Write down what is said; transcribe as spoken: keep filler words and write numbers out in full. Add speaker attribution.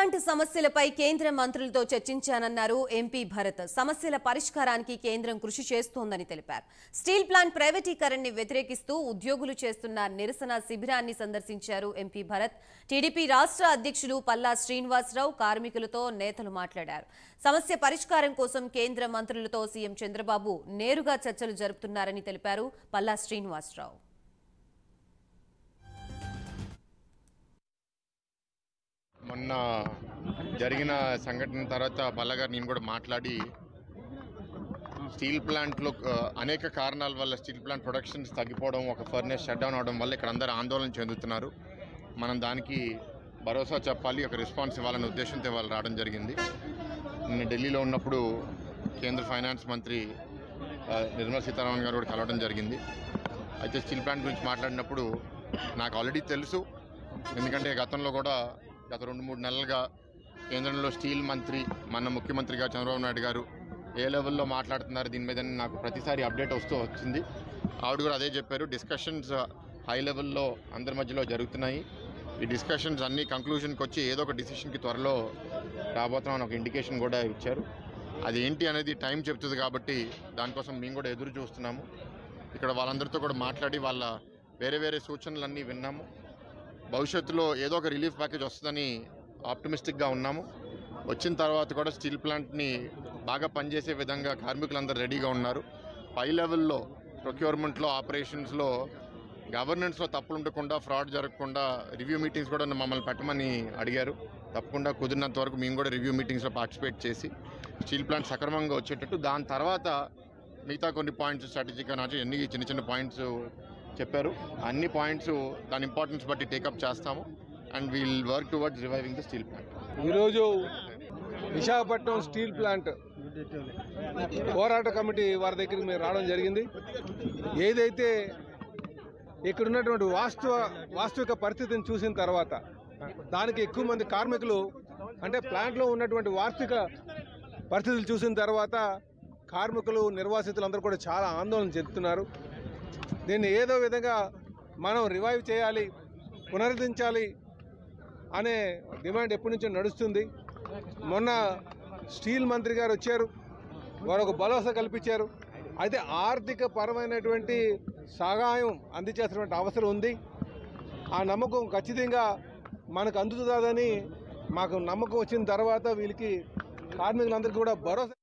Speaker 1: Plant సమస్యలపై కేంద్ర మంత్రులతో చర్చించానన్నారు ఎంపీ భరత్. సమస్యల పరిష్కారానికి కేంద్రం కృషి చేస్తోందని తెలిపారు. స్టీల్ ప్లాంట్ ప్రైవేటీకరణని వ్యతిరేకిస్తూ ఉద్యోగులు చేస్తున్న నిరసన శిబిరాన్ని సందర్శించారు ఎంపీ భరత్. టీడీపీ రాష్ట్ర అధ్యక్షులు పల్లా శ్రీనివాసరావు కార్మికులతో నేతలు మాట్లాడారు. సమస్య పరిష్కారం కోసం కేంద్ర మంత్రులతో సీఎం చంద్రబాబు నేరుగా చర్చలు జరుపుతున్నారని తెలిపారు పల్లా శ్రీనివాసరావు.
Speaker 2: మొన్న జరిగిన సంఘటన తర్వాత పల్లగారు నేను కూడా మాట్లాడి స్టీల్ ప్లాంట్లో అనేక కారణాల వల్ల స్టీల్ ప్లాంట్ ప్రొడక్షన్స్ తగ్గిపోవడం, ఒక ఫర్నేస్ షట్ డౌన్ అవడం వల్ల ఇక్కడ అందరూ ఆందోళన చెందుతున్నారు. మనం దానికి భరోసా చెప్పాలి, ఒక రెస్పాన్స్ ఇవ్వాలనే ఉద్దేశంతో వాళ్ళు రావడం జరిగింది. నిన్న ఢిల్లీలో ఉన్నప్పుడు కేంద్ర ఫైనాన్స్ మంత్రి నిర్మలా సీతారామన్ గారు కూడా కలవడం జరిగింది. అయితే స్టీల్ ప్లాంట్ గురించి మాట్లాడినప్పుడు నాకు ఆల్రెడీ తెలుసు, ఎందుకంటే గతంలో కూడా గత రెండు మూడు నెలలుగా కేంద్రంలో స్టీల్ మంత్రి మన ముఖ్యమంత్రిగా చంద్రబాబు నాయుడు గారు ఏ లెవెల్లో మాట్లాడుతున్నారు దీని మీద నాకు ప్రతిసారి అప్డేట్ వస్తూ వచ్చింది. ఆవిడ కూడా అదే చెప్పారు, డిస్కషన్స్ హై లెవెల్లో అందరి మధ్యలో జరుగుతున్నాయి. ఈ డిస్కషన్స్ అన్ని కంక్లూషన్కి వచ్చి ఏదో ఒక డిసిషన్కి త్వరలో రాబోతున్నామని ఒక ఇండికేషన్ కూడా ఇచ్చారు. అది ఏంటి అనేది టైం చెప్తుంది, కాబట్టి దానికోసం మేము కూడా ఎదురు చూస్తున్నాము. ఇక్కడ వాళ్ళందరితో కూడా మాట్లాడి వాళ్ళ వేరే వేరే సూచనలన్నీ విన్నాము. భవిష్యత్తులో ఏదో ఒక రిలీఫ్ ప్యాకేజ్ వస్తుందని ఆప్టమిస్టిక్గా ఉన్నాము. వచ్చిన తర్వాత కూడా స్టీల్ ప్లాంట్ని బాగా పనిచేసే విధంగా కార్మికులందరూ రెడీగా ఉన్నారు. పై లెవెల్లో ప్రొక్యూర్మెంట్లో, ఆపరేషన్స్లో, గవర్నెన్స్లో తప్పులు ఉండకుండా, ఫ్రాడ్ జరగకుండా రివ్యూ మీటింగ్స్ కూడా మమ్మల్ని పెట్టమని అడిగారు. తప్పకుండా కుదిరినంత వరకు మేము కూడా రివ్యూ మీటింగ్స్లో పార్టిసిపేట్ చేసి స్టీల్ ప్లాంట్ సక్రమంగా వచ్చేటట్టు, దాని తర్వాత మిగతా కొన్ని పాయింట్స్ స్ట్రాటజిక్గా నాటి అన్ని చిన్న చిన్న పాయింట్స్ చెప్పారు. అన్ని పాయింట్స్ దాని ఇంపార్టెన్స్ బట్టి టేకప్ చేస్తాము and we'll work towards reviving the steel plant.
Speaker 3: ఈరోజు విశాఖపట్నం స్టీల్ ప్లాంట్ పోరాట కమిటీ వారి దగ్గరికి మేము రావడం జరిగింది. ఏదైతే ఇక్కడ ఉన్నటువంటి వాస్తవ వాస్తవిక పరిస్థితిని చూసిన తర్వాత దానికి ఎక్కువ మంది కార్మికులు అంటే ప్లాంట్లో ఉన్నటువంటి వాస్తవిక పరిస్థితులు చూసిన తర్వాత కార్మికులు, నిర్వాసితులు అందరూ కూడా చాలా ఆందోళన చెందుతున్నారు. దీన్ని ఏదో విధంగా మనం రివైవ్ చేయాలి, పునరుద్ధరించాలి అనే డిమాండ్ ఎప్పటి నుంచో నడుస్తుంది. మొన్న స్టీల్ మంత్రి గారు వచ్చారు, వారు ఒక భరోసా కల్పించారు. అయితే ఆర్థిక పరమైనటువంటి సహాయం అందించాల్సినటువంటి అవసరం ఉంది. ఆ నమ్మకం ఖచ్చితంగా మనకు అందుతుందని మాకు నమ్మకం వచ్చిన తర్వాత వీళ్ళకి కార్మికులందరికీ కూడా భరోసా